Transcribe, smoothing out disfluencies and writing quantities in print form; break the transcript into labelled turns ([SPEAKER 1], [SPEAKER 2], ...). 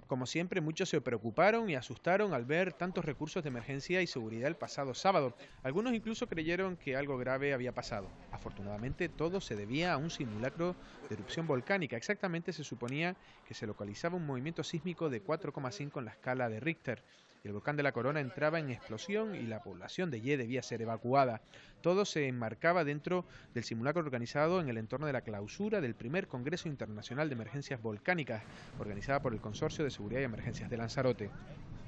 [SPEAKER 1] Como siempre, muchos se preocuparon y asustaron al ver tantos recursos de emergencia y seguridad el pasado sábado. Algunos incluso creyeron que algo grave había pasado. Afortunadamente, todo se debía a un simulacro de erupción volcánica. Exactamente se suponía que se localizaba un movimiento sísmico de 4,5 en la escala de Richter. El volcán de la Corona entraba en explosión y la población de Ye debía ser evacuada. Todo se enmarcaba dentro del simulacro organizado en el entorno de la clausura del primer Congreso Internacional de Emergencias Volcánicas, organizada por el Consorcio de Seguridad y Emergencias de Lanzarote.